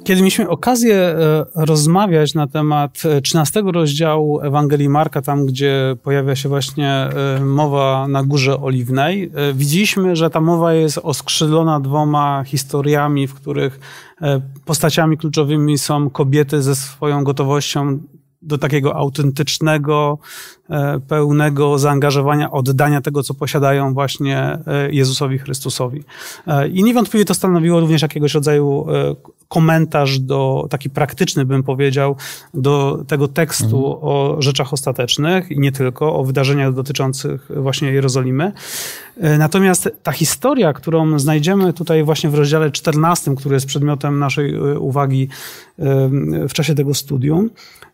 Kiedy mieliśmy okazję rozmawiać na temat 13 rozdziału Ewangelii Marka, tam gdzie pojawia się właśnie mowa na Górze Oliwnej, widzieliśmy, że ta mowa jest oskrzydlona dwoma historiami, w których postaciami kluczowymi są kobiety ze swoją gotowością do takiego autentycznego, pełnego zaangażowania, oddania tego, co posiadają właśnie Jezusowi Chrystusowi. I niewątpliwie to stanowiło również jakiegoś rodzaju komentarz taki praktyczny, bym powiedział, do tego tekstu o rzeczach ostatecznych i nie tylko, o wydarzeniach dotyczących właśnie Jerozolimy. Natomiast ta historia, którą znajdziemy tutaj właśnie w rozdziale 14, który jest przedmiotem naszej uwagi w czasie tego studium,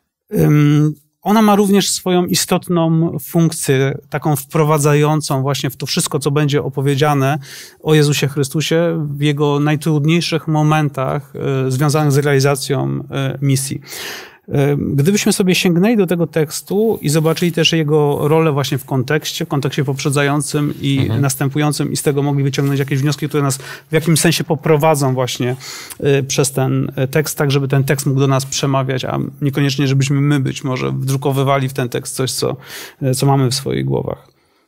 ona ma również swoją istotną funkcję, taką wprowadzającą właśnie w to wszystko, co będzie opowiedziane o Jezusie Chrystusie w Jego najtrudniejszych momentach związanych z realizacją misji. Gdybyśmy sobie sięgnęli do tego tekstu i zobaczyli też jego rolę właśnie w kontekście poprzedzającym i następującym i z tego mogli wyciągnąć jakieś wnioski, które nas w jakimś sensie poprowadzą właśnie przez ten tekst, tak żeby ten tekst mógł do nas przemawiać, a niekoniecznie żebyśmy my być może wdrukowywali w ten tekst coś, co mamy w swoich głowach.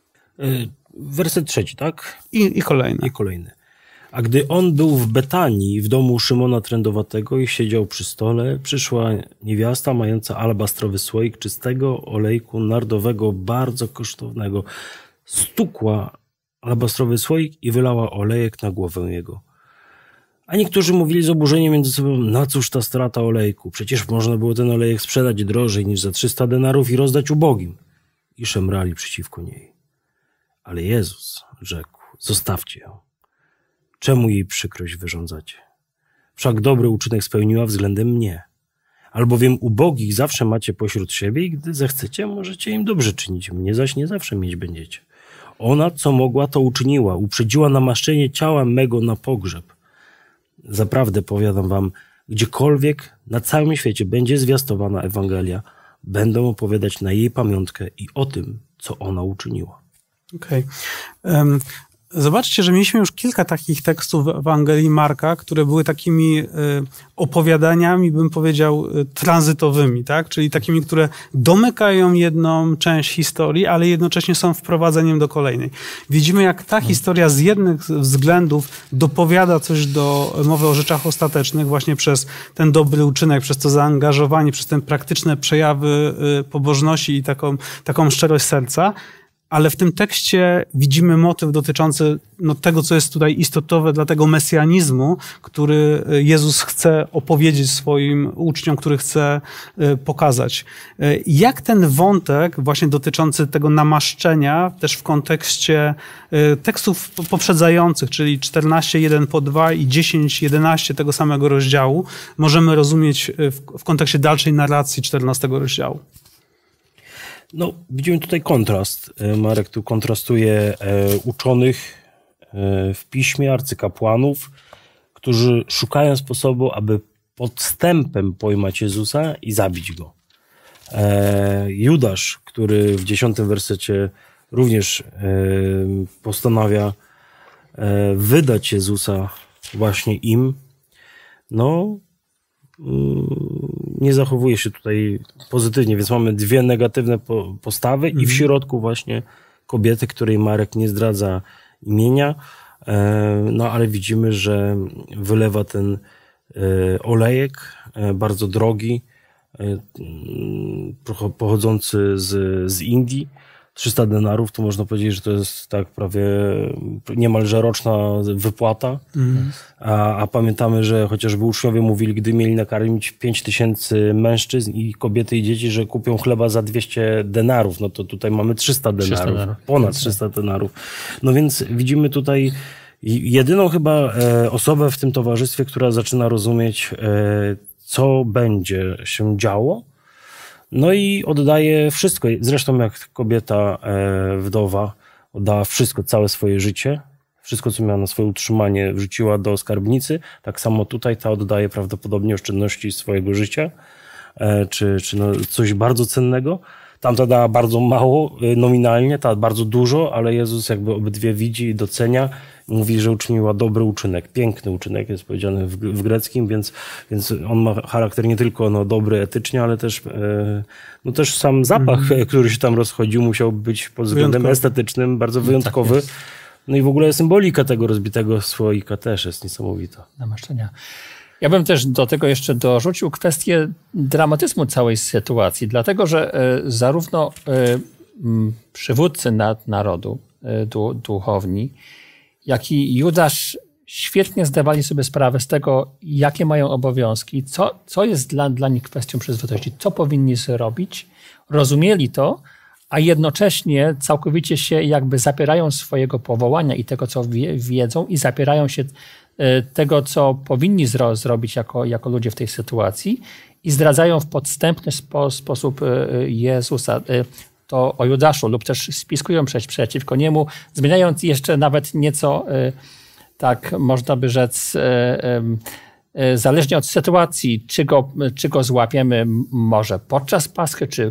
Werset 3, tak? I kolejny. I kolejny. A gdy on był w Betanii, w domu Szymona Trędowatego i siedział przy stole, przyszła niewiasta mająca alabastrowy słoik czystego olejku nardowego, bardzo kosztownego. Stukła alabastrowy słoik i wylała olejek na głowę jego. A niektórzy mówili z oburzeniem między sobą, na cóż ta strata olejku? Przecież można było ten olejek sprzedać drożej niż za 300 denarów i rozdać ubogim. I szemrali przeciwko niej. Ale Jezus rzekł, zostawcie ją. Czemu jej przykrość wyrządzacie? Wszak dobry uczynek spełniła względem mnie. Albowiem ubogich zawsze macie pośród siebie i gdy zechcecie, możecie im dobrze czynić. Mnie zaś nie zawsze mieć będziecie. Ona, co mogła, to uczyniła. Uprzedziła namaszczenie ciała mego na pogrzeb. Zaprawdę powiadam wam, gdziekolwiek na całym świecie będzie zwiastowana Ewangelia, będą opowiadać na jej pamiątkę i o tym, co ona uczyniła. Okej. Zobaczcie, że mieliśmy już kilka takich tekstów w Ewangelii Marka, które były takimi opowiadaniami, bym powiedział, tranzytowymi, tak? Czyli takimi, które domykają jedną część historii, ale jednocześnie są wprowadzeniem do kolejnej. Widzimy, jak ta historia z jednych względów dopowiada coś do mowy o rzeczach ostatecznych właśnie przez ten dobry uczynek, przez to zaangażowanie, przez te praktyczne przejawy pobożności i taką szczerość serca. Ale w tym tekście widzimy motyw dotyczący tego, co jest tutaj istotowe dla tego mesjanizmu, który Jezus chce opowiedzieć swoim uczniom, który chce pokazać. Jak ten wątek właśnie dotyczący tego namaszczenia też w kontekście tekstów poprzedzających, czyli 14:1-2 i 10:11 tego samego rozdziału, możemy rozumieć w kontekście dalszej narracji 14 rozdziału? No, widzimy tutaj kontrast. Marek tu kontrastuje uczonych w piśmie, arcykapłanów, którzy szukają sposobu, aby podstępem pojmać Jezusa i zabić Go. Judasz, który w 10 wersecie również postanawia wydać Jezusa właśnie im, nie zachowuje się tutaj pozytywnie, więc mamy dwie negatywne postawy i w środku właśnie kobiety, której Marek nie zdradza imienia, ale widzimy, że wylewa ten olejek, bardzo drogi, pochodzący z Indii. 300 denarów, to można powiedzieć, że to jest tak prawie niemalże roczna wypłata. A pamiętamy, że chociażby uczniowie mówili, gdy mieli nakarmić 5000 mężczyzn i kobiety i dzieci, że kupią chleba za 200 denarów. No to tutaj mamy 300 denarów. Ponad 300 denarów. No więc widzimy tutaj jedyną chyba osobę w tym towarzystwie, która zaczyna rozumieć, co będzie się działo. No i oddaje wszystko. Zresztą jak kobieta wdowa oddała wszystko, całe swoje życie, wszystko, co miała na swoje utrzymanie, wrzuciła do skarbnicy. Tak samo tutaj ta oddaje prawdopodobnie oszczędności swojego życia, czy coś bardzo cennego. Tamta dała bardzo mało nominalnie, ta bardzo dużo, ale Jezus jakby obydwie widzi i docenia. Mówi, że uczyniła dobry uczynek, piękny uczynek, jest powiedziane w greckim, więc on ma charakter nie tylko dobry etycznie, ale też, też sam zapach, który się tam rozchodził, musiał być pod względem estetycznym bardzo wyjątkowy. Tak, no i w ogóle symbolika tego rozbitego słoika też jest niesamowita. Namaszczenia. Ja bym też do tego jeszcze dorzucił kwestię dramatyzmu całej sytuacji, dlatego że zarówno przywódcy narodu, duchowni, jak i Judasz świetnie zdawali sobie sprawę z tego, jakie mają obowiązki, co jest dla nich kwestią przyzwoitości, co powinni zrobić, rozumieli to, a jednocześnie całkowicie się jakby zapierają swojego powołania i tego, co wiedzą, i zapierają się tego, co powinni zrobić jako ludzie w tej sytuacji, i zdradzają w podstępny sposób Jezusa. To o Judaszu, lub też spiskują przeciwko niemu, zmieniając jeszcze nawet nieco, tak można by rzec, zależnie od sytuacji, czy go złapiemy może podczas Paschy, czy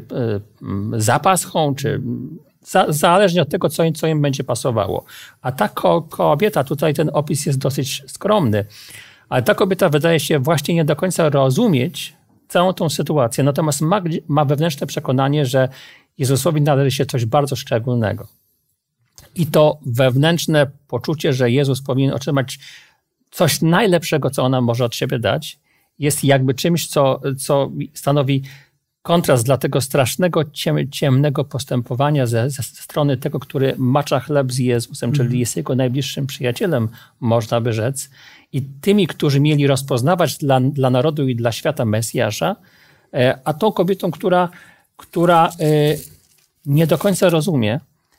za Paschą, czy zależnie od tego, co im będzie pasowało. A ta kobieta, tutaj ten opis jest dosyć skromny, ale ta kobieta wydaje się właśnie nie do końca rozumieć całą tą sytuację, natomiast ma wewnętrzne przekonanie, że Jezusowi należy się coś bardzo szczególnego. I to wewnętrzne poczucie, że Jezus powinien otrzymać coś najlepszego, co ona może od siebie dać, jest jakby czymś, co stanowi kontrast dla tego strasznego, ciemnego postępowania ze strony tego, który macza chleb z Jezusem, czyli jest jego najbliższym przyjacielem, można by rzec. I tymi, którzy mieli rozpoznawać dla narodu i dla świata Mesjasza, a tą kobietą, która nie do końca rozumie,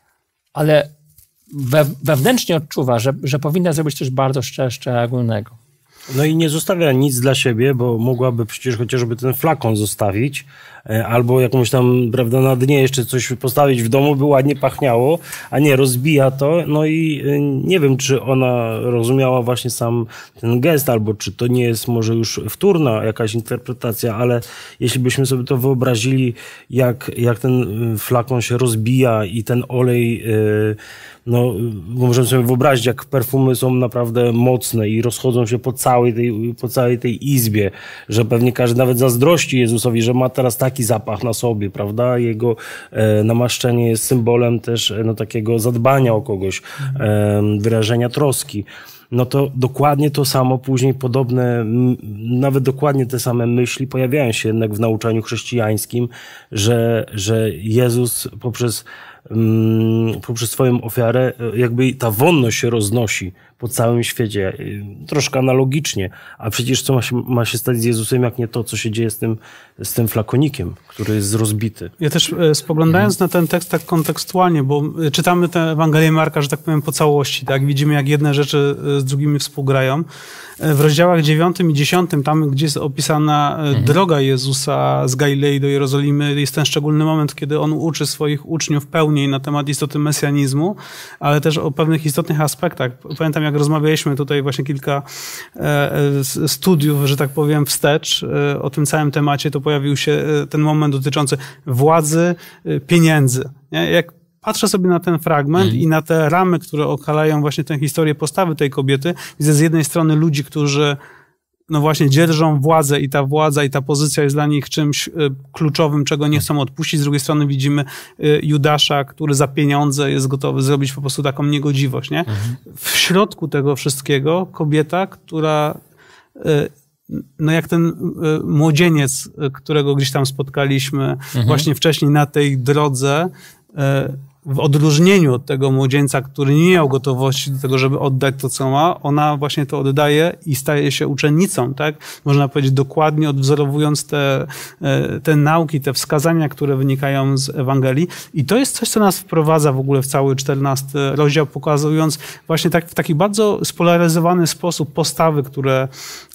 ale wewnętrznie odczuwa, że powinna zrobić coś bardzo szczególnego. No i nie zostawia nic dla siebie, bo mogłaby przecież chociażby ten flakon zostawić, albo jakąś tam, prawda, na dnie jeszcze coś postawić w domu, by ładnie pachniało, a nie, rozbija to. No i nie wiem, czy ona rozumiała właśnie sam ten gest, albo czy to nie jest może już wtórna jakaś interpretacja, ale jeśli byśmy sobie to wyobrazili, jak ten flakon się rozbija i ten olej, no możemy sobie wyobrazić, jak perfumy są naprawdę mocne i rozchodzą się po całej tej izbie, że pewnie każdy nawet zazdrości Jezusowi, że ma teraz taki zapach na sobie, prawda? Jego namaszczenie jest symbolem też takiego zadbania o kogoś, wyrażenia troski. No to dokładnie to samo, później podobne, nawet dokładnie te same myśli pojawiają się jednak w nauczaniu chrześcijańskim, że Jezus poprzez swoją ofiarę jakby ta wonność się roznosi po całym świecie. Troszkę analogicznie. A przecież co ma się stać z Jezusem, jak nie to, co się dzieje z tym flakonikiem, który jest rozbity. Ja też spoglądając na ten tekst tak kontekstualnie, bo czytamy tę Ewangelię Marka, że tak powiem, po całości. Tak? Widzimy, jak jedne rzeczy z drugimi współgrają. W rozdziałach 9 i 10, tam gdzie jest opisana droga Jezusa z Galilei do Jerozolimy, jest ten szczególny moment, kiedy on uczy swoich uczniów pełniej na temat istoty mesjanizmu, ale też o pewnych istotnych aspektach. Pamiętam, jak rozmawialiśmy tutaj właśnie kilka studiów, że tak powiem, wstecz o tym całym temacie, to pojawił się ten moment dotyczący władzy, pieniędzy. Nie? Jak patrzę sobie na ten fragment i na te ramy, które okalają właśnie tę historię postawy tej kobiety, widzę z jednej strony ludzi, którzy no właśnie dzierżą władzę i ta władza i ta pozycja jest dla nich czymś kluczowym, czego nie chcą odpuścić. Z drugiej strony widzimy Judasza, który za pieniądze jest gotowy zrobić po prostu taką niegodziwość. Nie? W środku tego wszystkiego kobieta, która no jak ten młodzieniec, którego gdzieś tam spotkaliśmy właśnie wcześniej na tej drodze, w odróżnieniu od tego młodzieńca, który nie miał gotowości do tego, żeby oddać to, co ma, ona właśnie to oddaje i staje się uczennicą, tak? Można powiedzieć dokładnie odwzorowując te nauki, te wskazania, które wynikają z Ewangelii. I to jest coś, co nas wprowadza w ogóle w cały 14 rozdział, pokazując właśnie w taki bardzo spolaryzowany sposób postawy, które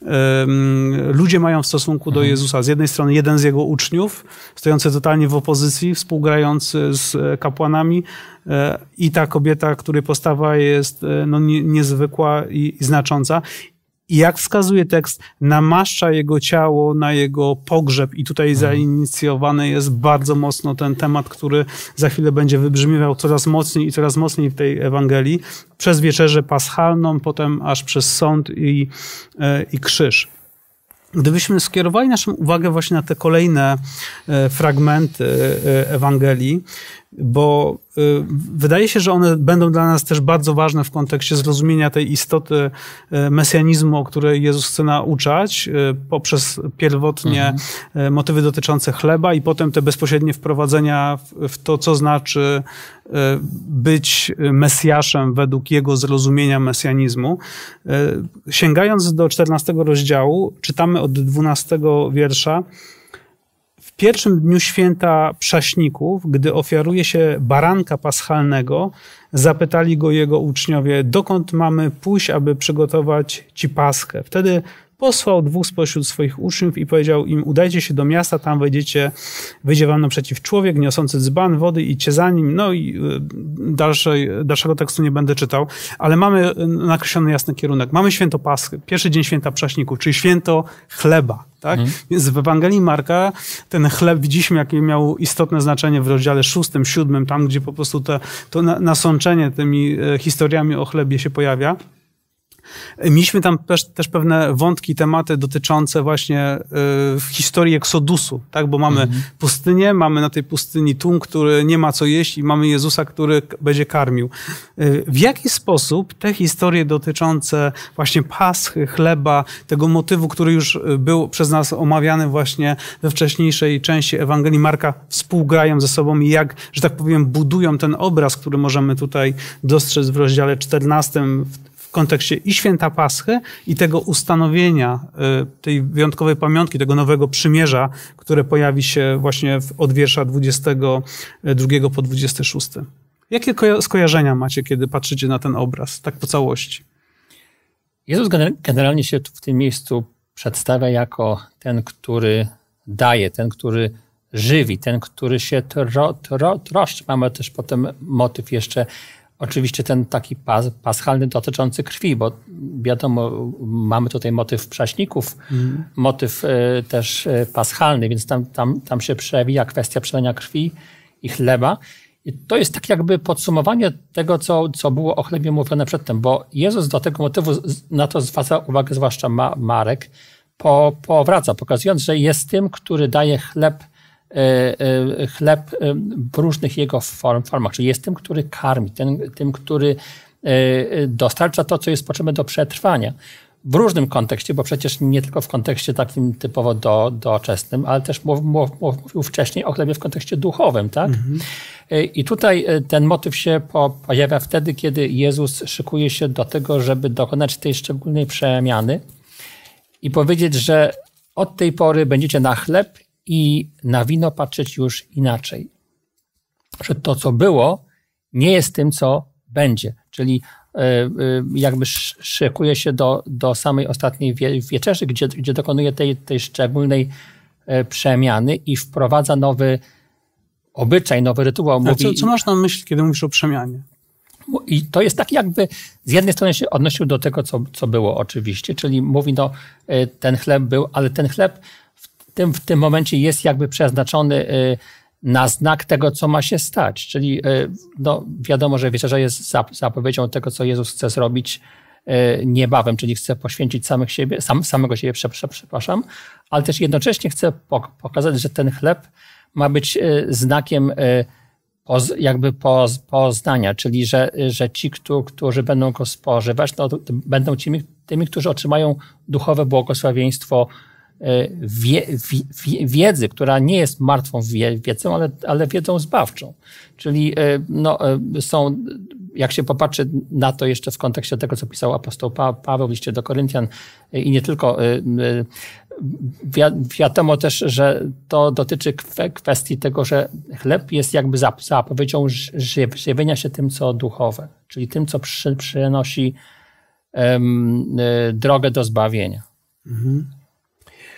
ludzie mają w stosunku do Jezusa. Z jednej strony jeden z jego uczniów, stojący totalnie w opozycji, współgrający z kapłanami, i ta kobieta, której postawa jest no, niezwykła i znacząca. I jak wskazuje tekst, namaszcza jego ciało na jego pogrzeb i tutaj zainicjowany jest bardzo mocno ten temat, który za chwilę będzie wybrzmiewał coraz mocniej i coraz mocniej w tej Ewangelii, przez wieczerzę paschalną, potem aż przez sąd i krzyż. Gdybyśmy skierowali naszą uwagę właśnie na te kolejne fragmenty Ewangelii, bo wydaje się, że one będą dla nas też bardzo ważne w kontekście zrozumienia tej istoty mesjanizmu, o której Jezus chce nauczać, poprzez pierwotnie motywy dotyczące chleba i potem te bezpośrednie wprowadzenia w to, co znaczy być Mesjaszem według jego zrozumienia mesjanizmu. Sięgając do 14 rozdziału, czytamy od 12 wiersza: w pierwszym dniu święta Prześników, gdy ofiaruje się baranka paschalnego, zapytali go jego uczniowie, dokąd mamy pójść, aby przygotować ci paschę. Wtedy posłał 2 spośród swoich uczniów i powiedział im, udajcie się do miasta, tam wyjdzie wam naprzeciw człowiek niosący dzban wody, idźcie za nim. No i dalszego tekstu nie będę czytał, ale mamy nakreślony jasny kierunek. Mamy święto Paschy, pierwszy dzień święta Prześników, czyli święto chleba. Tak? Więc w Ewangelii Marka ten chleb widzieliśmy, jakie miał istotne znaczenie w rozdziale 6, 7, tam gdzie po prostu to nasączenie tymi historiami o chlebie się pojawia. Mieliśmy tam też pewne wątki, tematy dotyczące właśnie historii Eksodusu, tak? Bo mamy pustynię, mamy na tej pustyni tłum, który nie ma co jeść i mamy Jezusa, który będzie karmił. W jaki sposób te historie dotyczące właśnie Paschy, chleba, tego motywu, który już był przez nas omawiany właśnie we wcześniejszej części Ewangelii Marka, współgrają ze sobą i jak, że tak powiem, budują ten obraz, który możemy tutaj dostrzec w rozdziale 14 w kontekście i święta Paschy, i tego ustanowienia tej wyjątkowej pamiątki, tego nowego przymierza, które pojawi się właśnie od wiersza 22 po 26. Jakie skojarzenia macie, kiedy patrzycie na ten obraz, tak po całości? Jezus generalnie się w tym miejscu przedstawia jako ten, który daje, ten, który żywi, ten, który się troszczy. Mamy też potem motyw jeszcze, oczywiście ten taki paschalny dotyczący krwi, bo wiadomo, mamy tutaj motyw prześników, motyw też paschalny, więc tam się przewija kwestia przelania krwi i chleba. I to jest tak jakby podsumowanie tego, co było o chlebie mówione przedtem, bo Jezus do tego motywu, na to zwraca uwagę zwłaszcza Marek, powraca, pokazując, że jest tym, który daje chleb w różnych jego formach, czyli jest tym, który karmi, tym, który dostarcza to, co jest potrzebne do przetrwania. W różnym kontekście, bo przecież nie tylko w kontekście takim typowo doczesnym, ale też mówił wcześniej o chlebie w kontekście duchowym, tak? I tutaj ten motyw się pojawia wtedy, kiedy Jezus szykuje się do tego, żeby dokonać tej szczególnej przemiany i powiedzieć, że od tej pory będziecie na chleb i na wino patrzeć już inaczej. Że to, co było, nie jest tym, co będzie. Czyli jakby szykuje się do samej ostatniej wieczerzy, gdzie dokonuje tej szczególnej przemiany i wprowadza nowy obyczaj, nowy rytuał. Mówi, co masz na myśli, kiedy mówisz o przemianie? I to jest tak jakby, z jednej strony się odnosił do tego, co było oczywiście, czyli mówi, no ten chleb był, ale ten chleb w tym momencie jest jakby przeznaczony na znak tego, co ma się stać. Czyli no, wiadomo, że wieczerza jest zapowiedzią tego, co Jezus chce zrobić niebawem, czyli chce poświęcić samego siebie, przepraszam, ale też jednocześnie chce pokazać, że ten chleb ma być znakiem jakby poznania, czyli że ci, którzy będą go spożywać, no, będą tymi, którzy otrzymają duchowe błogosławieństwo wiedzy, która nie jest martwą wiedzą, ale wiedzą zbawczą. Czyli no, są, jak się popatrzy na to jeszcze w kontekście tego, co pisał apostoł Paweł w liście do Koryntian i nie tylko, wiadomo też, że to dotyczy kwestii tego, że chleb jest jakby zapowiedzią żywienia się tym, co duchowe, czyli tym, co przynosi drogę do zbawienia.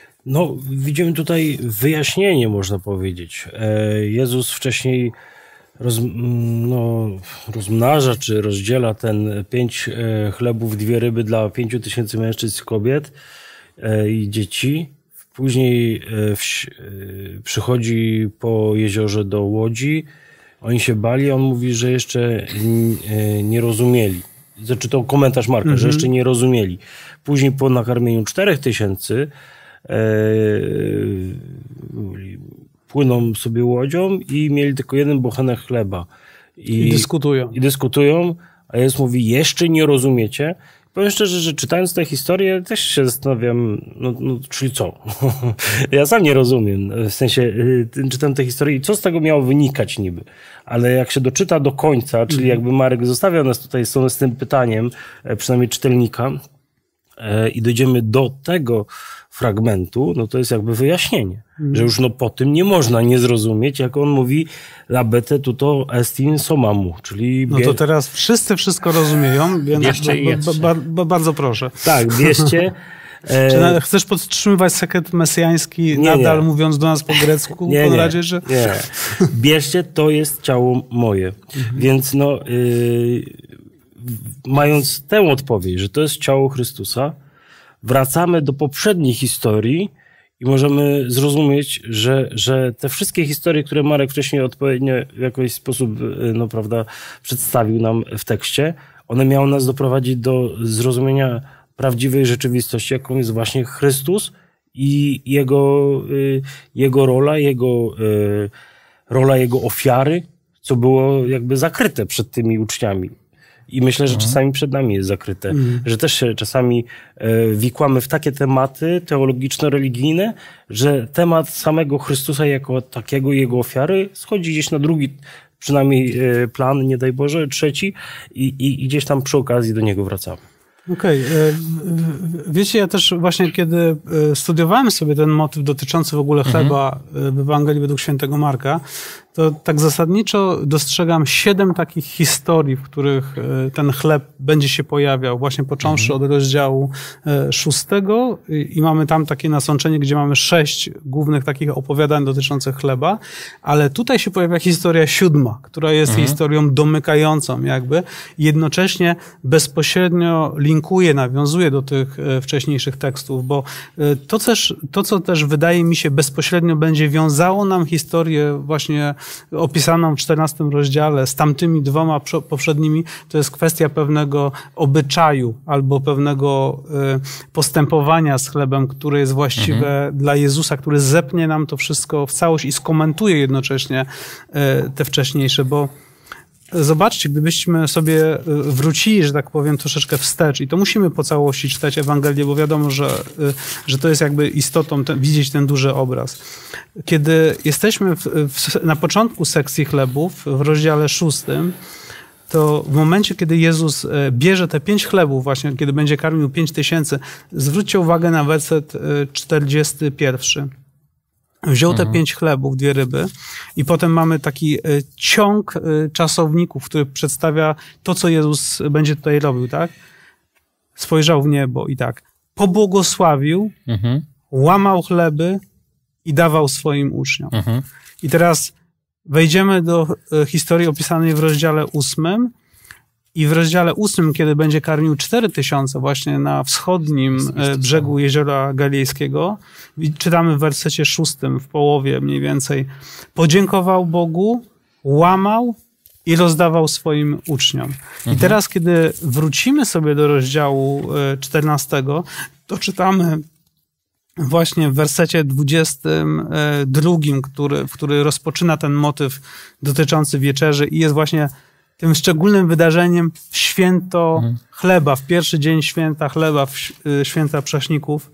No, widzimy tutaj wyjaśnienie, można powiedzieć. Jezus wcześniej rozmnaża czy rozdziela ten 5 chlebów, 2 ryby dla 5000 mężczyzn i kobiet i dzieci. Później przychodzi po jeziorze do łodzi. Oni się bali, on mówi, że jeszcze nie rozumieli. Znaczy to komentarz Marka, że jeszcze nie rozumieli. Później po nakarmieniu 4000 płyną sobie łodzią i mieli tylko 1 bochenek chleba. I dyskutują, a Jezus mówi, jeszcze nie rozumiecie? Powiem szczerze, że czytając tę historię też się zastanawiam, czyli co? Ja sam nie rozumiem, w sensie czytam tę historię i co z tego miało wynikać niby. Ale jak się doczyta do końca, czyli jakby Marek zostawia nas tutaj z tym pytaniem, przynajmniej czytelnika, i dojdziemy do tego fragmentu, no to jest jakby wyjaśnienie, że już po tym nie można nie zrozumieć, jak on mówi labete tuto estin somamu, czyli... No to teraz wszyscy wszystko rozumieją, więc bardzo proszę. Tak, bierzcie... Czy chcesz podtrzymywać sekret mesjański nadal mówiąc do nas po grecku, Konradzie, że... Nie. Bierzcie, to jest ciało moje. Więc mając tę odpowiedź, że to jest ciało Chrystusa, wracamy do poprzedniej historii i możemy zrozumieć, że te wszystkie historie, które Marek wcześniej odpowiednio w jakiś sposób przedstawił nam w tekście, one miały nas doprowadzić do zrozumienia prawdziwej rzeczywistości, jaką jest właśnie Chrystus i jego rola Jego ofiary, co było jakby zakryte przed tymi uczniami. I myślę, że czasami przed nami jest zakryte, że też się czasami wikłamy w takie tematy teologiczno-religijne, że temat samego Chrystusa jako takiego, Jego ofiary schodzi gdzieś na drugi, przynajmniej plan, nie daj Boże, trzeci i gdzieś tam przy okazji do niego wracamy. Okej. Wiecie, ja też właśnie kiedy studiowałem sobie ten motyw dotyczący w ogóle chleba w Ewangelii według świętego Marka, to tak zasadniczo dostrzegam 7 takich historii, w których ten chleb będzie się pojawiał, właśnie począwszy od rozdziału 6 i mamy tam takie nasączenie, gdzie mamy 6 głównych takich opowiadań dotyczących chleba, ale tutaj się pojawia historia 7, która jest historią domykającą jakby, jednocześnie bezpośrednio linkuje, nawiązuje do tych wcześniejszych tekstów, bo to, co też wydaje mi się bezpośrednio będzie wiązało nam historię właśnie opisaną w 14 rozdziale z tamtymi 2 poprzednimi, to jest kwestia pewnego obyczaju albo pewnego postępowania z chlebem, które jest właściwe dla Jezusa, który zepnie nam to wszystko w całość i skomentuje jednocześnie te wcześniejsze, bo zobaczcie, gdybyśmy sobie wrócili, że tak powiem, troszeczkę wstecz i to musimy po całości czytać Ewangelię, bo wiadomo, że to jest jakby istotą widzieć ten duży obraz. Kiedy jesteśmy na początku sekcji chlebów, w rozdziale 6, to w momencie, kiedy Jezus bierze te 5 chlebów, właśnie kiedy będzie karmił 5000, zwróćcie uwagę na werset 41. Wziął te 5 chlebów, 2 ryby i potem mamy taki ciąg czasowników, który przedstawia to, co Jezus będzie tutaj robił, tak? Spojrzał w niebo i tak. Pobłogosławił, łamał chleby i dawał swoim uczniom. I teraz wejdziemy do historii opisanej w rozdziale 8 i w rozdziale 8, kiedy będzie karmił 4000 właśnie na wschodnim brzegu Jeziora Galilejskiego, czytamy w wersecie 6, w połowie mniej więcej, podziękował Bogu, łamał i rozdawał swoim uczniom. I teraz, kiedy wrócimy sobie do rozdziału 14, to czytamy właśnie w wersecie 22, który rozpoczyna ten motyw dotyczący wieczerzy i jest właśnie tym szczególnym wydarzeniem święto chleba, w pierwszy dzień święta chleba, święta prześników.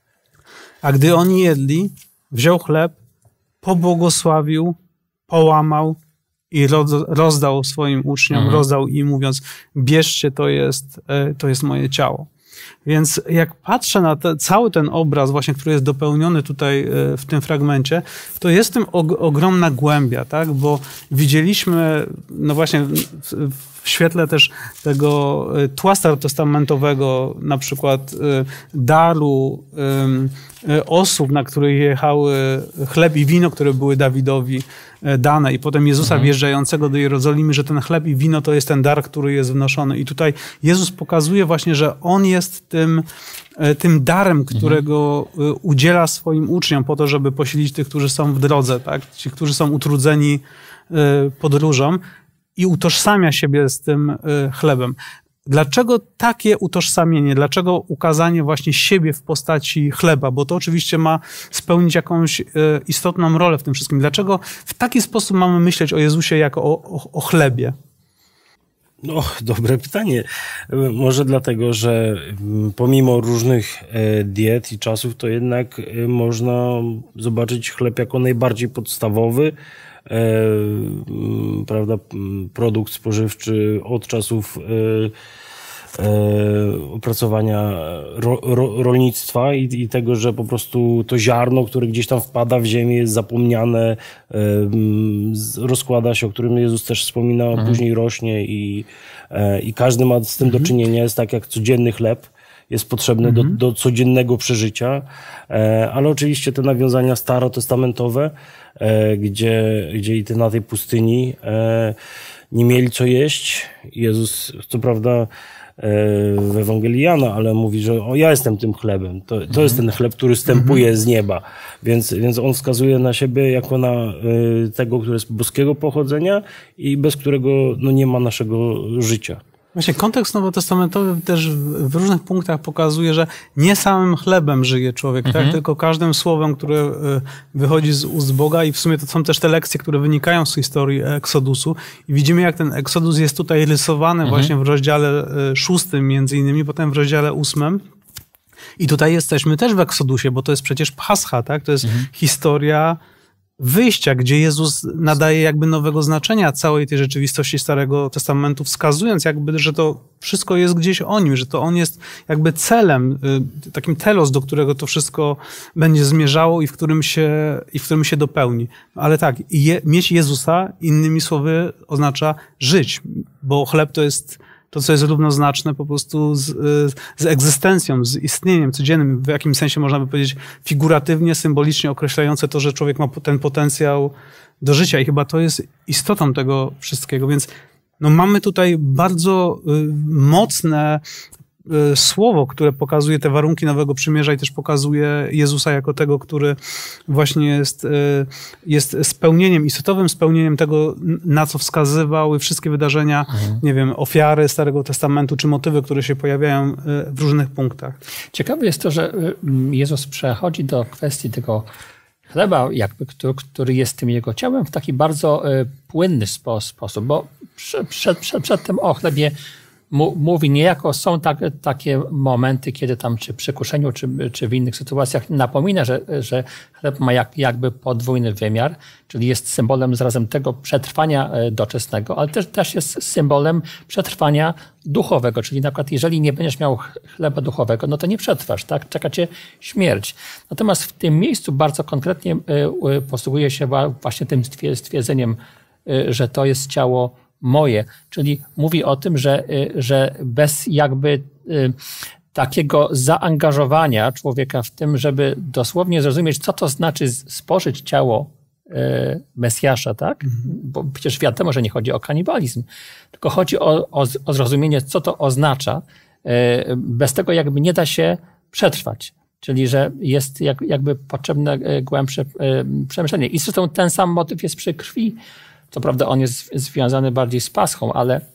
A gdy oni jedli, wziął chleb, pobłogosławił, połamał i rozdał swoim uczniom, rozdał im, mówiąc, bierzcie, to jest moje ciało. Więc jak patrzę na cały ten obraz właśnie, który jest dopełniony tutaj w tym fragmencie, to jest w tym ogromna głębia, tak? Bo widzieliśmy, no właśnie w świetle też tego tła starotestamentowego, na przykład daru osób, na których jechały chleb i wino, które były Dawidowi dane, i potem Jezusa wjeżdżającego do Jerozolimy, że ten chleb i wino to jest ten dar, który jest wnoszony. I tutaj Jezus pokazuje właśnie, że On jest tym darem, którego udziela swoim uczniom po to, żeby posilić tych, którzy są w drodze, tak? Ci, którzy są utrudzeni podróżą, i utożsamia siebie z tym chlebem. Dlaczego takie utożsamienie? Dlaczego ukazanie właśnie siebie w postaci chleba? Bo to oczywiście ma spełnić jakąś istotną rolę w tym wszystkim. Dlaczego w taki sposób mamy myśleć o Jezusie jako o chlebie? No, dobre pytanie. Może dlatego, że pomimo różnych diet i czasów, to jednak można zobaczyć chleb jako najbardziej podstawowy, prawda, produkt spożywczy od czasów opracowania rolnictwa i tego, że po prostu to ziarno, które gdzieś tam wpada w ziemię, jest zapomniane, rozkłada się, o którym Jezus też wspominał, później rośnie i każdy ma z tym do czynienia. Jest tak jak codzienny chleb jest potrzebny do codziennego przeżycia, ale oczywiście te nawiązania starotestamentowe, gdzie i na tej pustyni nie mieli co jeść. Jezus, co prawda w Ewangelii Jana, ale mówi, że ja jestem tym chlebem. To jest ten chleb, który zstępuje z nieba. Więc on wskazuje na siebie jako na tego, który jest boskiego pochodzenia i bez którego nie ma naszego życia. Właśnie kontekst nowotestamentowy też w różnych punktach pokazuje, że nie samym chlebem żyje człowiek, tak? Tylko każdym słowem, które wychodzi z ust Boga, i w sumie to są też te lekcje, które wynikają z historii Eksodusu, i widzimy, jak ten Eksodus jest tutaj rysowany właśnie w rozdziale 6 między innymi, potem w rozdziale 8. I tutaj jesteśmy też w Eksodusie, bo to jest przecież Pascha, tak? To jest historia wyjścia, gdzie Jezus nadaje jakby nowego znaczenia całej tej rzeczywistości Starego Testamentu, wskazując jakby, że to wszystko jest gdzieś o Nim, że to On jest jakby celem, takim telos, do którego to wszystko będzie zmierzało i w którym się dopełni. Ale tak, mieć Jezusa, innymi słowy, oznacza żyć, bo chleb to jest to, co jest równoznaczne po prostu z egzystencją, z istnieniem codziennym, w jakimś sensie można by powiedzieć figuratywnie, symbolicznie określające to, że człowiek ma ten potencjał do życia, i chyba to jest istotą tego wszystkiego. Więc mamy tutaj bardzo mocne słowo, które pokazuje te warunki Nowego Przymierza i też pokazuje Jezusa jako tego, który właśnie jest spełnieniem, istotowym spełnieniem tego, na co wskazywały wszystkie wydarzenia, nie wiem, ofiary Starego Testamentu, czy motywy, które się pojawiają w różnych punktach. Ciekawe jest to, że Jezus przechodzi do kwestii tego chleba, jakby, który jest tym Jego ciałem, w taki bardzo płynny sposób, bo przedtem o chlebie mówi niejako, są takie momenty, kiedy tam czy przy kuszeniu, czy w innych sytuacjach napomina, że chleb ma jakby podwójny wymiar, czyli jest symbolem zarazem tego przetrwania doczesnego, ale też jest symbolem przetrwania duchowego, czyli na przykład jeżeli nie będziesz miał chleba duchowego, no to nie przetrwasz, tak? Czeka cię śmierć. Natomiast w tym miejscu bardzo konkretnie posługuje się właśnie tym stwierdzeniem, że to jest ciało moje, czyli mówi o tym, że bez jakby takiego zaangażowania człowieka w tym, żeby dosłownie zrozumieć, co to znaczy spożyć ciało Mesjasza, tak? Bo przecież wiadomo, że nie chodzi o kanibalizm, tylko chodzi o zrozumienie, co to oznacza. Bez tego jakby nie da się przetrwać. Czyli, że jest jakby potrzebne głębsze przemyślenie. I zresztą ten sam motyw jest przy krwi. Co prawda on jest związany bardziej z Paschą,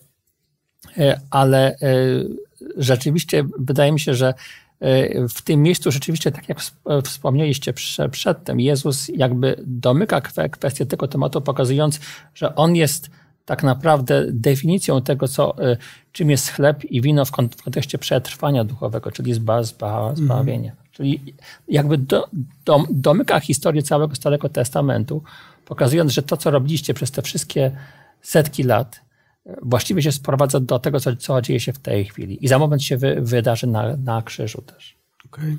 ale rzeczywiście wydaje mi się, że w tym miejscu rzeczywiście, tak jak wspomnieliście przedtem, Jezus jakby domyka kwestię tego tematu, pokazując, że On jest tak naprawdę definicją tego, czym jest chleb i wino w kontekście przetrwania duchowego, czyli zbawienia. Czyli jakby domyka historię całego Starego Testamentu, pokazując, że to, co robiliście przez te wszystkie setki lat, właściwie się sprowadza do tego, co dzieje się w tej chwili. I za moment się wydarzy na krzyżu też. Okay.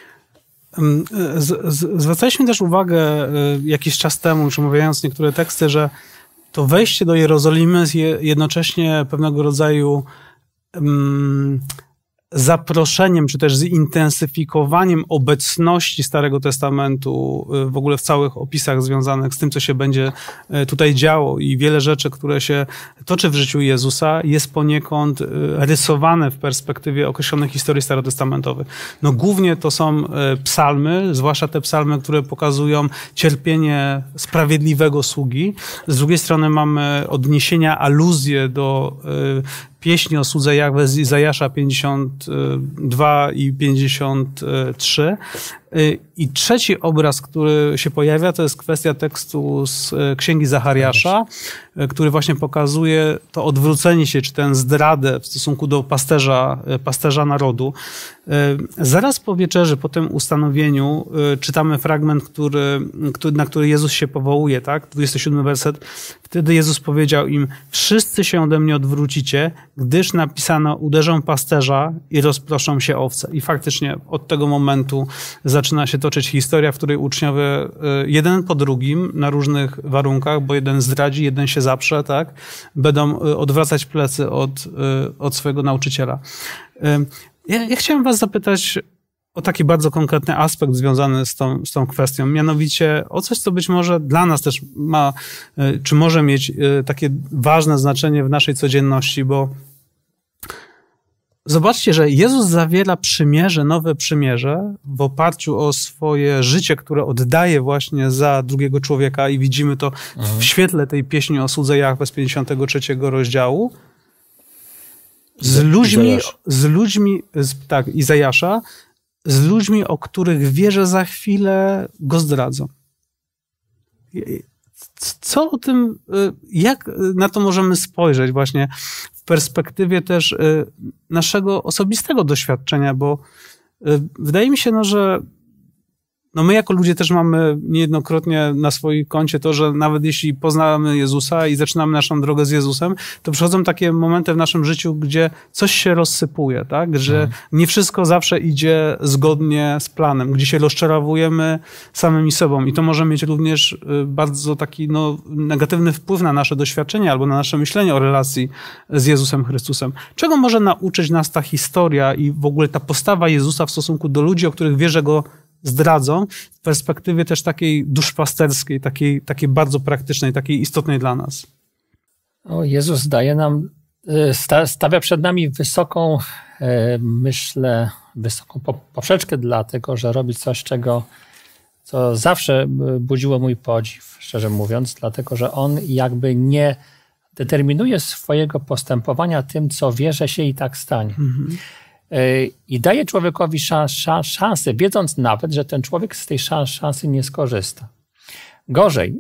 Zwracaliśmy też uwagę jakiś czas temu, czy omawiając niektóre teksty, że to wejście do Jerozolimy jest jednocześnie pewnego rodzaju zaproszeniem, czy też zintensyfikowaniem obecności Starego Testamentu w ogóle w całych opisach związanych z tym, co się będzie tutaj działo i wiele rzeczy, które się toczy w życiu Jezusa, jest poniekąd rysowane w perspektywie określonych historii starotestamentowych. No głównie to są psalmy, zwłaszcza te psalmy, które pokazują cierpienie sprawiedliwego sługi. Z drugiej strony mamy odniesienia, aluzje do pieśni o słudze Jahwe z Izajasza 52 i 53. I trzeci obraz, który się pojawia, to jest kwestia tekstu z Księgi Zachariasza, który właśnie pokazuje to odwrócenie się, czy tę zdradę w stosunku do pasterza narodu. Zaraz po wieczerzy, po tym ustanowieniu, czytamy fragment, na który Jezus się powołuje, tak? 27 werset. Wtedy Jezus powiedział im: wszyscy się ode mnie odwrócicie, gdyż napisano: uderzą pasterza i rozproszą się owce. I faktycznie od tego momentu zaczyna się toczyć historia, w której uczniowie jeden po drugim na różnych warunkach, bo jeden zdradzi, jeden się zaprze, tak? Będą odwracać plecy od swojego nauczyciela. Ja chciałem was zapytać o taki bardzo konkretny aspekt związany z tą kwestią, mianowicie o coś, co być może dla nas też ma, czy może mieć takie ważne znaczenie w naszej codzienności, bo zobaczcie, że Jezus zawiera przymierze, nowe przymierze w oparciu o swoje życie, które oddaje właśnie za drugiego człowieka i widzimy to w świetle tej pieśni o słudze Jahwe z 53 rozdziału. Izajasza, z ludźmi, o których wie, że za chwilę go zdradzą. Co o tym, jak na to możemy spojrzeć właśnie w perspektywie też naszego osobistego doświadczenia, bo wydaje mi się, że my jako ludzie też mamy niejednokrotnie na swoim koncie to, że nawet jeśli poznamy Jezusa i zaczynamy naszą drogę z Jezusem, to przychodzą takie momenty w naszym życiu, gdzie coś się rozsypuje, tak? Że nie wszystko zawsze idzie zgodnie z planem, gdzie się rozczarowujemy samymi sobą i to może mieć również bardzo taki negatywny wpływ na nasze doświadczenie albo na nasze myślenie o relacji z Jezusem Chrystusem. Czego może nauczyć nas ta historia i w ogóle ta postawa Jezusa w stosunku do ludzi, o których wie, że go zdradzą, w perspektywie też takiej duszpasterskiej, takiej bardzo praktycznej, takiej istotnej dla nas? Jezus daje nam, stawia przed nami wysoką, myślę, wysoką poprzeczkę, dlatego że robi coś, co zawsze budziło mój podziw, szczerze mówiąc, dlatego że on jakby nie determinuje swojego postępowania tym, co wie, że się i tak stanie. I daje człowiekowi szansę, wiedząc nawet, że ten człowiek z tej szansy nie skorzysta. Gorzej,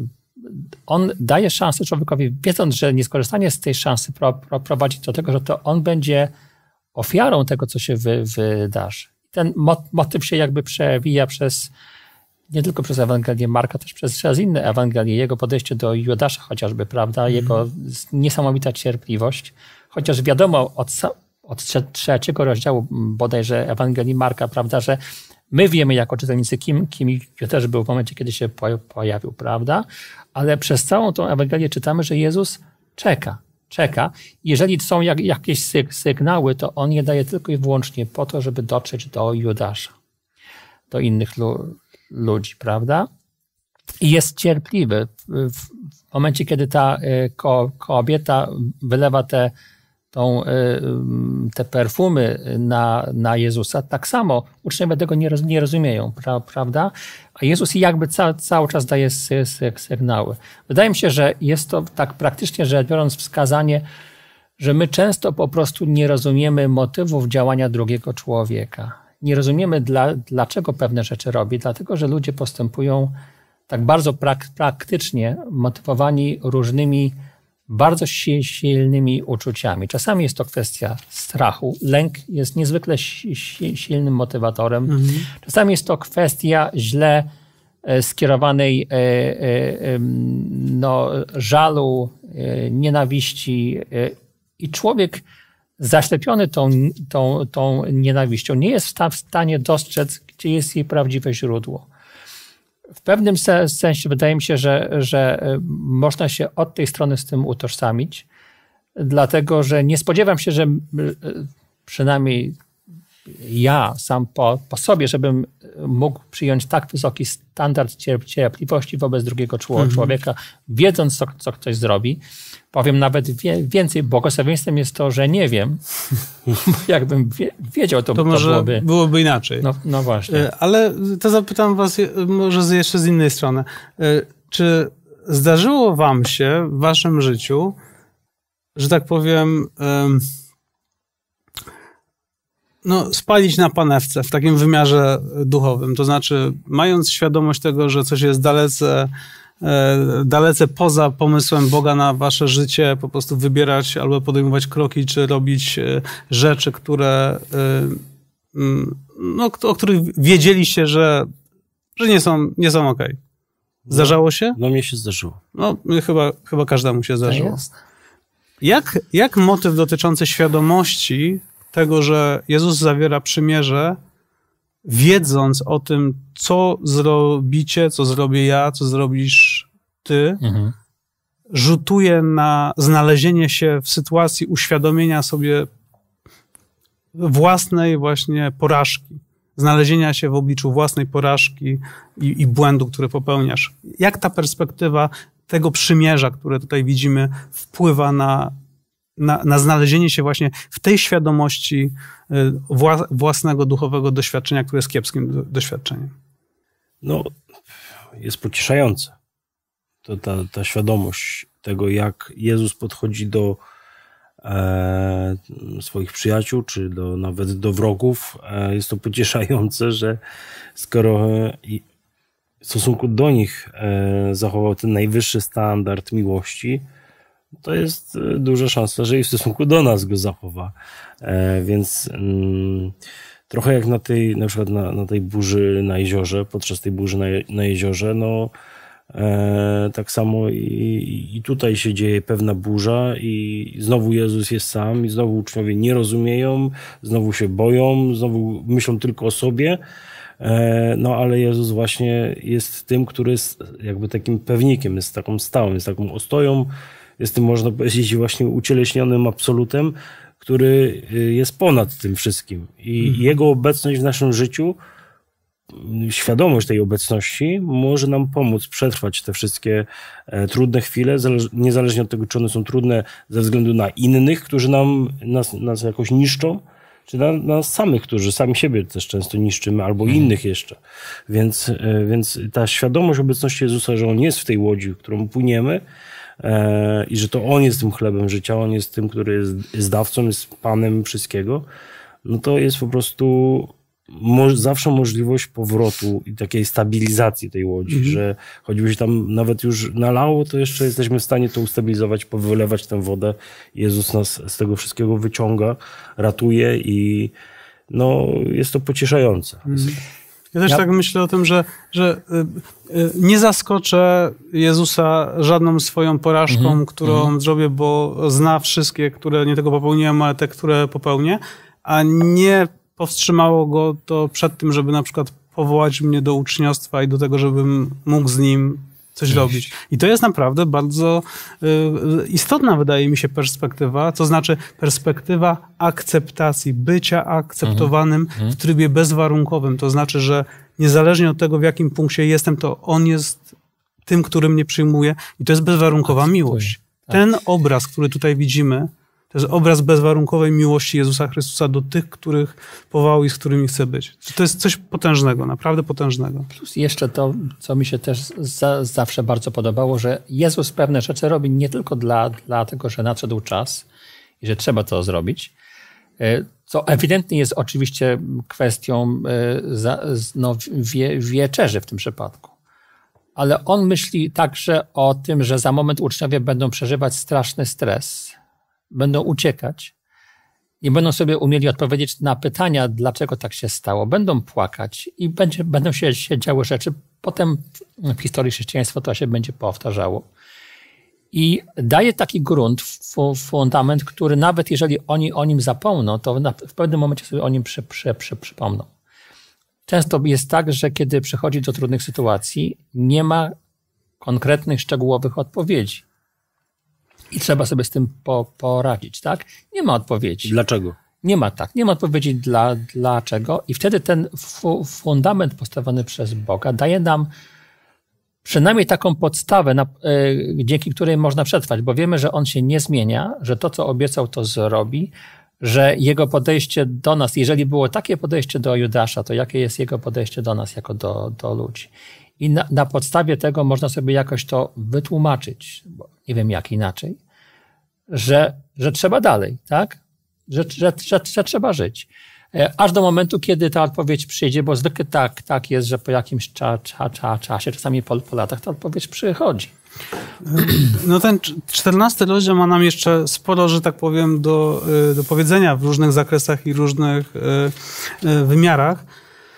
on daje szansę człowiekowi, wiedząc, że nieskorzystanie z tej szansy prowadzi do tego, że to on będzie ofiarą tego, co się wydarzy. Ten motyw się jakby przewija nie tylko przez Ewangelię Marka, też przez inne Ewangelie. Jego podejście do Judasza chociażby, prawda? Jego niesamowita cierpliwość. Chociaż wiadomo od 3 rozdziału bodajże Ewangelii Marka, prawda, że my wiemy jako czytelnicy, kim Judasz był w momencie, kiedy się pojawił, prawda? Ale przez całą tą Ewangelię czytamy, że Jezus czeka. Jeżeli są jakieś sygnały, to on je daje tylko i wyłącznie po to, żeby dotrzeć do Judasza, do innych ludzi, prawda? I jest cierpliwy. W momencie, kiedy ta kobieta wylewa te perfumy na Jezusa, tak samo uczniowie tego nie rozumieją, prawda? A Jezus jakby cały czas daje sygnały. Wydaje mi się, że jest to tak praktycznie rzecz biorąc wskazanie, że my często po prostu nie rozumiemy motywów działania drugiego człowieka. Nie rozumiemy, dlaczego pewne rzeczy robi, dlatego że ludzie postępują tak bardzo praktycznie, motywowani różnymi bardzo silnymi uczuciami. Czasami jest to kwestia strachu. Lęk jest niezwykle silnym motywatorem. Czasami jest to kwestia źle skierowanej żalu, nienawiści i człowiek zaślepiony tą nienawiścią nie jest w stanie dostrzec, gdzie jest jej prawdziwe źródło. W pewnym sensie wydaje mi się, że można się od tej strony z tym utożsamić, dlatego że nie spodziewam się, że przynajmniej ja sam po sobie, żebym mógł przyjąć tak wysoki standard cierpliwości wobec drugiego człowieka, wiedząc, co ktoś zrobi. Powiem nawet więcej, błogosławieństwem jest to, że nie wiem. Jakbym wiedział, to może byłoby inaczej. No właśnie. Ale to zapytam was może jeszcze z innej strony. Czy zdarzyło wam się w waszym życiu, że tak powiem, spalić na panewce w takim wymiarze duchowym? To znaczy, mając świadomość tego, że coś jest dalece poza pomysłem Boga na wasze życie, po prostu wybierać albo podejmować kroki, czy robić rzeczy, o których wiedzieliście, że nie są okej. Zdarzało się? No mnie się zdarzyło. Chyba każdemu się zdarzyło. Jasne. Jak motyw dotyczący świadomości tego, że Jezus zawiera przymierze, wiedząc o tym, co zrobicie, co zrobię ja, co zrobisz ty, rzutuje na znalezienie się w sytuacji uświadomienia sobie własnej właśnie porażki, znalezienia się w obliczu własnej porażki i błędu, który popełniasz. Jak ta perspektywa tego przymierza, które tutaj widzimy, wpływa na znalezienie się właśnie w tej świadomości własnego duchowego doświadczenia, które jest kiepskim doświadczeniem? Jest pocieszające. To ta świadomość tego, jak Jezus podchodzi do swoich przyjaciół, czy nawet do wrogów. Jest to pocieszające, że skoro w stosunku do nich zachował ten najwyższy standard miłości, to jest duża szansa, że i w stosunku do nas go zachowa. Więc trochę jak na przykład na tej burzy na jeziorze, podczas tej burzy na jeziorze, tak samo i tutaj się dzieje pewna burza i znowu Jezus jest sam i znowu uczniowie nie rozumieją, znowu się boją, znowu myślą tylko o sobie, ale Jezus właśnie jest tym, który jest jakby takim pewnikiem, jest taką stałą, jest taką ostoją, jest tym, można powiedzieć, właśnie ucieleśnionym absolutem, który jest ponad tym wszystkim. I jego obecność w naszym życiu, świadomość tej obecności może nam pomóc przetrwać te wszystkie trudne chwile, niezależnie od tego, czy one są trudne ze względu na innych, którzy nas jakoś niszczą, czy na nas samych, którzy sami siebie też często niszczymy, albo innych jeszcze. Więc ta świadomość obecności Jezusa, że On jest w tej łodzi, w którą płyniemy, i że to On jest tym chlebem życia, On jest tym, który jest dawcą, jest Panem wszystkiego, to jest po prostu zawsze możliwość powrotu i takiej stabilizacji tej łodzi, że choćby się tam nawet już nalało, to jeszcze jesteśmy w stanie to ustabilizować, powylewać tę wodę. Jezus nas z tego wszystkiego wyciąga, ratuje i jest to pocieszające. Ja też tak myślę o tym, że nie zaskoczę Jezusa żadną swoją porażką, którą zrobię, bo zna wszystkie, które nie tego popełniłem, ale te, które popełnię, a nie powstrzymało go to przed tym, żeby na przykład powołać mnie do uczniostwa i do tego, żebym mógł z nim coś robić. I to jest naprawdę bardzo istotna, wydaje mi się, perspektywa, to znaczy perspektywa akceptacji, bycia akceptowanym w trybie bezwarunkowym. To znaczy, że niezależnie od tego, w jakim punkcie jestem, to On jest tym, który mnie przyjmuje i to jest bezwarunkowa miłość. Ten obraz, który tutaj widzimy, to jest obraz bezwarunkowej miłości Jezusa Chrystusa do tych, których powołał i z którymi chce być. To jest coś potężnego, naprawdę potężnego. Plus jeszcze to, co mi się też zawsze bardzo podobało, że Jezus pewne rzeczy robi nie tylko dlatego, że nadszedł czas i że trzeba to zrobić, co ewidentnie jest oczywiście kwestią wieczerzy w tym przypadku. Ale on myśli także o tym, że za moment uczniowie będą przeżywać straszny stres, będą uciekać, nie będą sobie umieli odpowiedzieć na pytania, dlaczego tak się stało. Będą płakać i będą się działy rzeczy potem w historii chrześcijaństwa to się będzie powtarzało. I daje taki grunt, fundament, który nawet jeżeli oni o nim zapomną, to w pewnym momencie sobie o nim przypomną. Często jest tak, że kiedy przychodzi do trudnych sytuacji, nie ma konkretnych, szczegółowych odpowiedzi. I trzeba sobie z tym poradzić, tak? Nie ma odpowiedzi. Dlaczego? Nie ma odpowiedzi dlaczego. I wtedy ten fundament postawiony przez Boga daje nam przynajmniej taką podstawę, dzięki której można przetrwać, bo wiemy, że On się nie zmienia, że to, co obiecał, to zrobi, że Jego podejście do nas, jeżeli było takie podejście do Judasza, to jakie jest Jego podejście do nas jako do ludzi. I na podstawie tego można sobie jakoś to wytłumaczyć, bo nie wiem jak inaczej, że trzeba dalej, tak? Że trzeba żyć. Aż do momentu, kiedy ta odpowiedź przyjdzie, bo zwykle tak jest, że po jakimś czasie, czasami po latach, ta odpowiedź przychodzi. No ten 14 rozdział ma nam jeszcze sporo, że tak powiem, do powiedzenia w różnych zakresach i różnych wymiarach.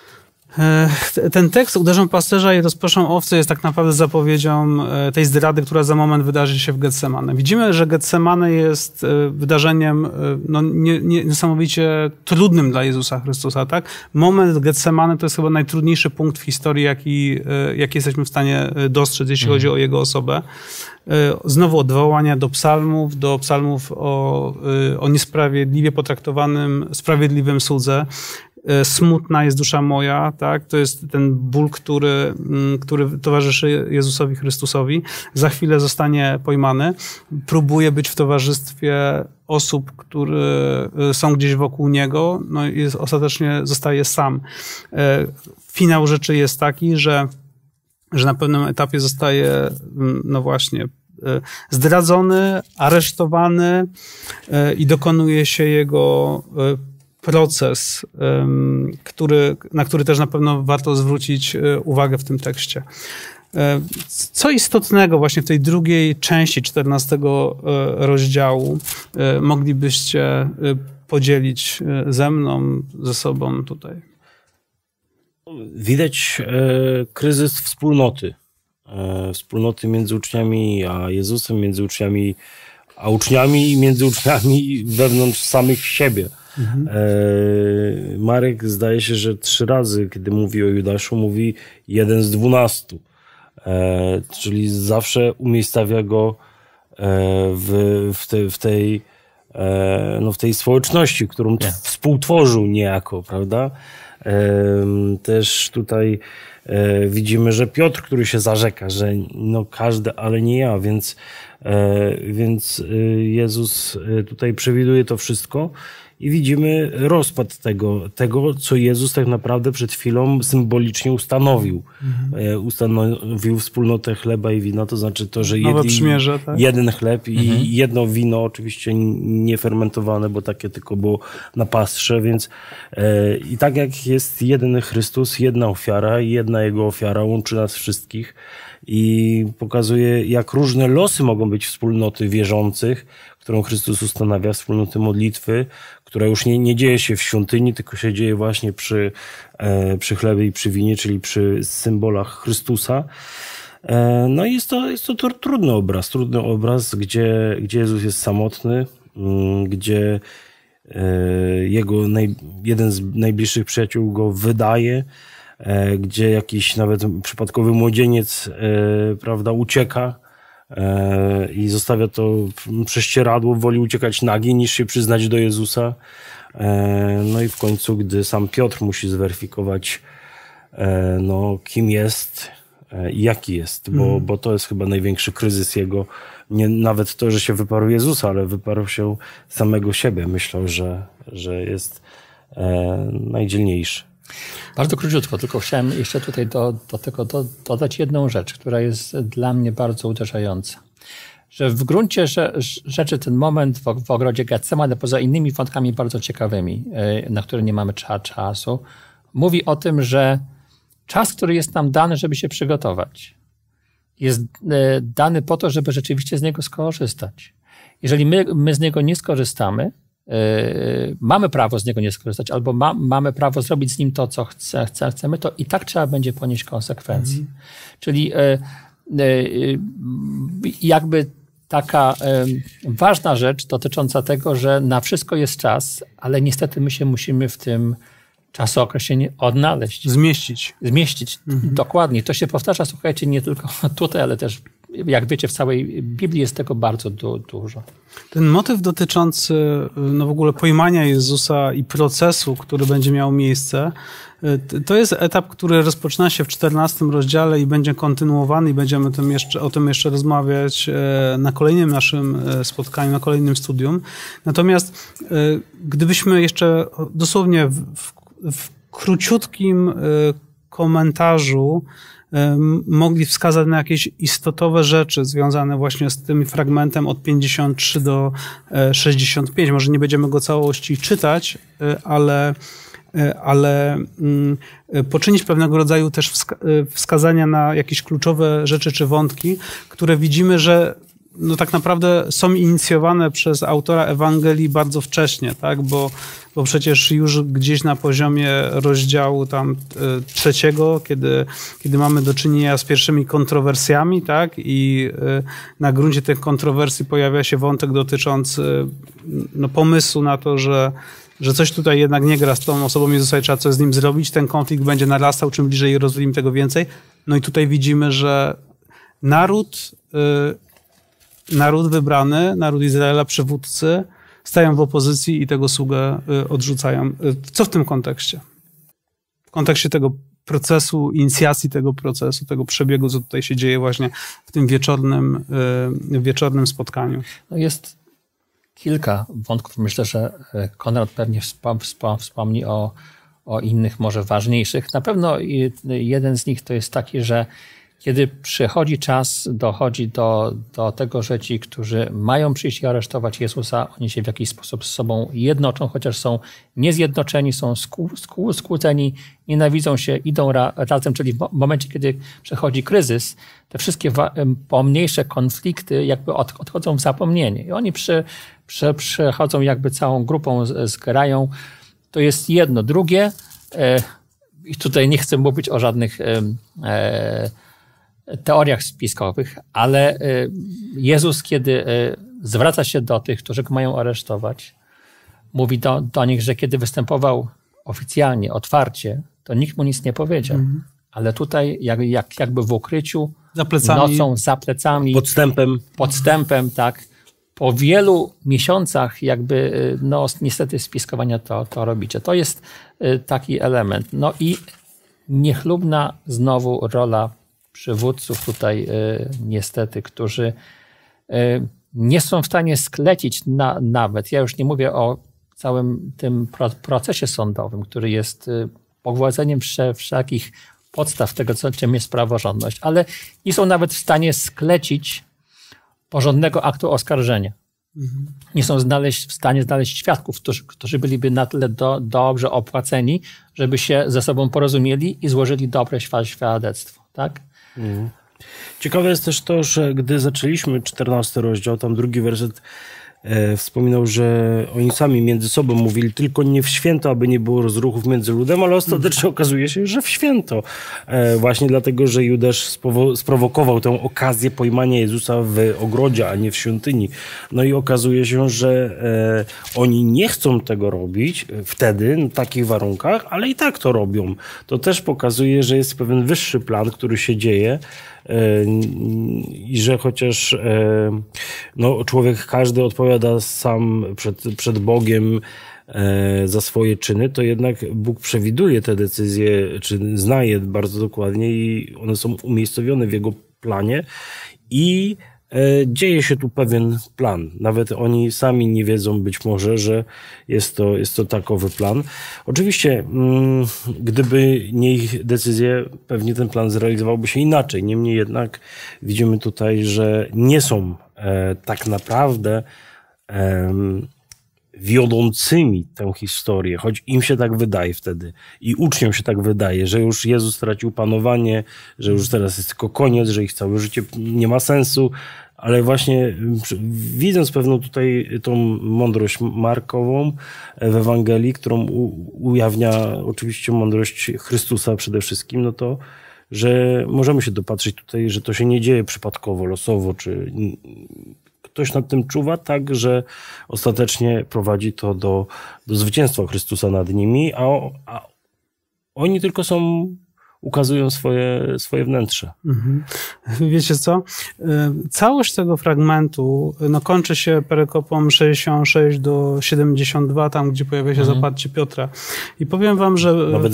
Ten tekst uderzą pasterza i rozproszą owce jest tak naprawdę zapowiedzią tej zdrady, która za moment wydarzy się w Getsemane. Widzimy, że Getsemane jest wydarzeniem niesamowicie trudnym dla Jezusa Chrystusa. Tak? Moment Getsemane to jest chyba najtrudniejszy punkt w historii, jaki jesteśmy w stanie dostrzec, jeśli chodzi o Jego osobę. Znowu odwołania do psalmów o niesprawiedliwie potraktowanym, sprawiedliwym słudze. Smutna jest dusza moja, tak? To jest ten ból, który towarzyszy Jezusowi Chrystusowi. Za chwilę zostanie pojmany. Próbuje być w towarzystwie osób, które są gdzieś wokół niego, no i ostatecznie zostaje sam. Finał rzeczy jest taki, że na pewnym etapie zostaje, no właśnie, zdradzony, aresztowany i dokonuje się jego proces, na który też na pewno warto zwrócić uwagę w tym tekście. Co istotnego właśnie w tej drugiej części 14 rozdziału moglibyście podzielić ze mną, ze sobą tutaj? Widać kryzys wspólnoty. Wspólnoty między uczniami a Jezusem, między uczniami a uczniami i między uczniami wewnątrz samych siebie. Marek zdaje się, że 3 razy, kiedy mówi o Judaszu, mówi 1 z 12. Czyli zawsze umiejscawia go w tej społeczności, którą współtworzył niejako, prawda? Też tutaj widzimy, że Piotr, który się zarzeka, że no każdy, ale nie ja, więc Jezus tutaj przewiduje to wszystko i widzimy rozpad tego, co Jezus tak naprawdę przed chwilą symbolicznie ustanowił. Ustanowił wspólnotę chleba i wina, to znaczy to, że jeden chleb i jedno wino, oczywiście niefermentowane, bo takie tylko było na pastrze, więc i tak jak jest jeden Chrystus, jedna ofiara i jedna Jego ofiara łączy nas wszystkich i pokazuje, jak różne losy mogą być wspólnoty wierzących, którą Chrystus ustanawia, wspólnoty modlitwy, która już nie dzieje się w świątyni, tylko się dzieje właśnie przy chlebie i przy winie, czyli przy symbolach Chrystusa. No i jest to trudny obraz, gdzie Jezus jest samotny, gdzie jeden z najbliższych przyjaciół go wydaje, gdzie jakiś nawet przypadkowy młodzieniec, prawda, ucieka i zostawia to prześcieradło, woli uciekać nagi niż się przyznać do Jezusa. No i w końcu, gdy sam Piotr musi zweryfikować, no, kim jest i jaki jest, bo to jest chyba największy kryzys jego. Nie nawet to, że się wyparł Jezusa, ale wyparł się samego siebie. Myślał, że jest najdzielniejszy. Bardzo króciutko, tylko chciałem jeszcze tutaj do tego dodać jedną rzecz, która jest dla mnie bardzo uderzająca. Że w gruncie rzeczy ten moment w ogrodzie Getsemane, poza innymi wątkami bardzo ciekawymi, na które nie mamy czasu, mówi o tym, że czas, który jest nam dany, żeby się przygotować, jest dany po to, żeby rzeczywiście z niego skorzystać. Jeżeli my z niego nie skorzystamy, mamy prawo z niego nie skorzystać, albo mamy prawo zrobić z nim to, co chcemy, to i tak trzeba będzie ponieść konsekwencje. Czyli jakby taka ważna rzecz dotycząca tego, że na wszystko jest czas, ale niestety my się musimy w tym czasookresie odnaleźć. Zmieścić. Dokładnie. To się powtarza, słuchajcie, nie tylko tutaj, ale też, jak wiecie, w całej Biblii jest tego bardzo dużo. Ten motyw dotyczący w ogóle pojmania Jezusa i procesu, który będzie miał miejsce, to jest etap, który rozpoczyna się w 14 rozdziale i będzie kontynuowany i będziemy o tym jeszcze rozmawiać na kolejnym naszym spotkaniu, na kolejnym studium. Natomiast gdybyśmy jeszcze dosłownie w króciutkim komentarzu mogli wskazać na jakieś istotowe rzeczy związane właśnie z tym fragmentem od 53 do 65. Może nie będziemy go całości czytać, ale poczynić pewnego rodzaju też wskazania na jakieś kluczowe rzeczy czy wątki, które widzimy, że tak naprawdę są inicjowane przez autora Ewangelii bardzo wcześnie, tak? Bo przecież już gdzieś na poziomie rozdziału tam 3, kiedy mamy do czynienia z pierwszymi kontrowersjami, tak? I na gruncie tych kontrowersji pojawia się wątek dotyczący pomysłu na to, że coś tutaj jednak nie gra z tą osobą Jezusa i trzeba coś z nim zrobić. Ten konflikt będzie narastał, czym bliżej Jerozolimy, tego więcej. No i tutaj widzimy, że naród wybrany, naród Izraela, przywódcy, stają w opozycji i tego sługę odrzucają. Co w tym kontekście? W kontekście tego procesu, inicjacji tego procesu, tego przebiegu, co tutaj się dzieje właśnie w tym wieczornym spotkaniu. No jest kilka wątków. Myślę, że Konrad pewnie wspomni o innych, może ważniejszych. Na pewno jeden z nich to jest taki, że kiedy przychodzi czas, dochodzi do tego, że ci, którzy mają przyjść i aresztować Jezusa, oni się w jakiś sposób z sobą jednoczą, chociaż są niezjednoczeni, są skłóceni, nienawidzą się, idą razem, czyli w momencie, kiedy przechodzi kryzys, te wszystkie pomniejsze konflikty jakby odchodzą w zapomnienie. I oni przechodzą jakby całą grupą, zgrają. To jest jedno. Drugie, i tutaj nie chcę mówić o żadnych teoriach spiskowych, ale Jezus, kiedy zwraca się do tych, którzy go mają aresztować, mówi do nich, że kiedy występował oficjalnie, otwarcie, to nikt mu nic nie powiedział. Ale tutaj jakby w ukryciu, nocą, za plecami, podstępem, tak, po wielu miesiącach jakby, niestety spiskowania to robicie. To jest taki element. No i niechlubna znowu rola przywódców tutaj niestety, którzy nie są w stanie sklecić nawet, ja już nie mówię o całym tym procesie sądowym, który jest pogładzeniem wszelkich podstaw tego, czym jest praworządność, ale nie są nawet w stanie sklecić porządnego aktu oskarżenia. Nie są w stanie znaleźć świadków, którzy byliby na tyle dobrze opłaceni, żeby się ze sobą porozumieli i złożyli dobre świadectwo. Tak? Ciekawe jest też to, że gdy zaczęliśmy 14 rozdział, tam 2 werset wspominał, że oni sami między sobą mówili tylko nie w święto, aby nie było rozruchów między ludem, ale ostatecznie okazuje się, że w święto. Właśnie dlatego, że Judasz sprowokował tę okazję pojmania Jezusa w ogrodzie, a nie w świątyni. No i okazuje się, że oni nie chcą tego robić wtedy, w takich warunkach, ale i tak to robią. To też pokazuje, że jest pewien wyższy plan, który się dzieje, i że chociaż człowiek każdy odpowiada sam przed Bogiem za swoje czyny, to jednak Bóg przewiduje te decyzje, czy zna je bardzo dokładnie i one są umiejscowione w Jego planie i dzieje się tu pewien plan. Nawet oni sami nie wiedzą być może, że jest to takowy plan. Oczywiście, gdyby nie ich decyzje, pewnie ten plan zrealizowałby się inaczej. Niemniej jednak widzimy tutaj, że nie są tak naprawdę wiodącymi tę historię, choć im się tak wydaje wtedy i uczniom się tak wydaje, że już Jezus stracił panowanie, że już teraz jest tylko koniec, że ich całe życie nie ma sensu, ale właśnie widząc pewną tutaj tą mądrość Markową w Ewangelii, którą ujawnia oczywiście mądrość Chrystusa przede wszystkim, no to, że możemy się dopatrzyć tutaj, że to się nie dzieje przypadkowo, losowo, czy ktoś nad tym czuwa tak, że ostatecznie prowadzi to do zwycięstwa Chrystusa nad nimi, a oni tylko ukazują swoje wnętrze. Mhm. Wiecie co? Całość tego fragmentu kończy się perykopą 66 do 72, tam gdzie pojawia się zaparcie Piotra. I powiem wam, że nawet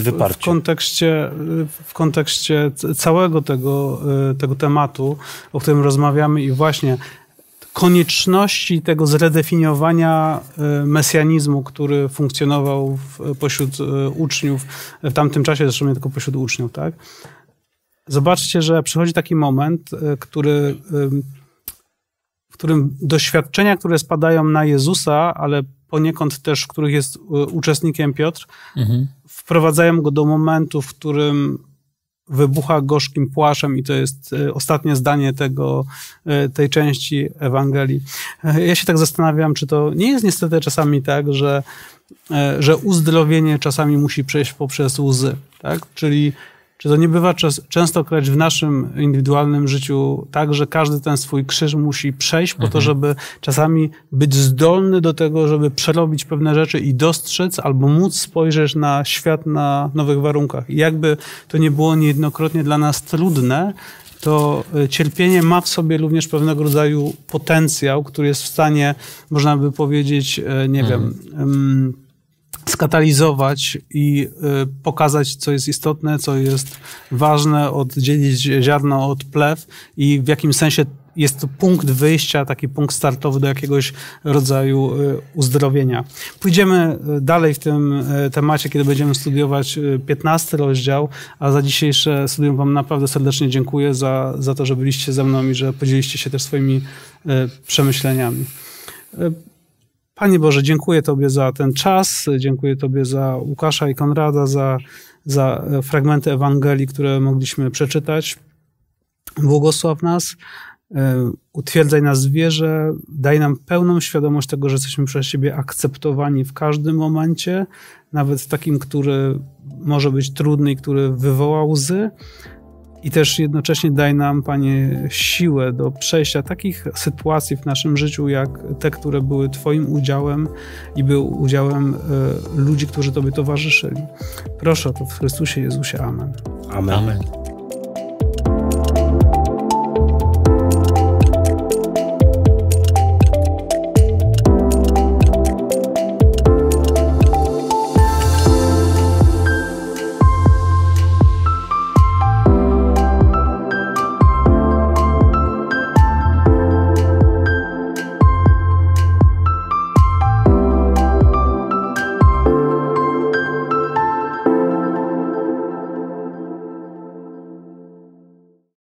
w kontekście całego tego tematu, o którym rozmawiamy i właśnie konieczności tego zredefiniowania mesjanizmu, który funkcjonował pośród uczniów w tamtym czasie, zresztą nie tylko pośród uczniów, tak? Zobaczcie, że przychodzi taki moment, w którym doświadczenia, które spadają na Jezusa, ale poniekąd też, w których jest uczestnikiem Piotr, wprowadzają go do momentu, w którym wybucha gorzkim płaczem i to jest ostatnie zdanie tej części Ewangelii. Ja się tak zastanawiam, czy to nie jest niestety czasami tak, że uzdrowienie czasami musi przejść poprzez łzy, tak? Czyli czy to nie bywa częstokroć w naszym indywidualnym życiu tak, że każdy ten swój krzyż musi przejść po to, żeby czasami być zdolny do tego, żeby przerobić pewne rzeczy i dostrzec albo móc spojrzeć na świat na nowych warunkach. I jakby to nie było niejednokrotnie dla nas trudne, to cierpienie ma w sobie również pewnego rodzaju potencjał, który jest w stanie, można by powiedzieć, nie wiem, skatalizować i pokazać, co jest istotne, co jest ważne, oddzielić ziarno od plew i w jakim sensie jest to punkt wyjścia, taki punkt startowy do jakiegoś rodzaju uzdrowienia. Pójdziemy dalej w tym temacie, kiedy będziemy studiować 15 rozdział, a za dzisiejsze studium wam naprawdę serdecznie dziękuję za to, że byliście ze mną i że podzieliście się też swoimi przemyśleniami. Panie Boże, dziękuję Tobie za ten czas, dziękuję Tobie za Łukasza i Konrada, za fragmenty Ewangelii, które mogliśmy przeczytać. Błogosław nas, utwierdzaj nas w wierze, daj nam pełną świadomość tego, że jesteśmy przez Ciebie akceptowani w każdym momencie, nawet takim, który może być trudny i który wywoła łzy. I też jednocześnie daj nam, Panie, siłę do przejścia takich sytuacji w naszym życiu, jak te, które były Twoim udziałem i były udziałem ludzi, którzy Tobie towarzyszyli. Proszę o to w Chrystusie Jezusie. Amen. Amen.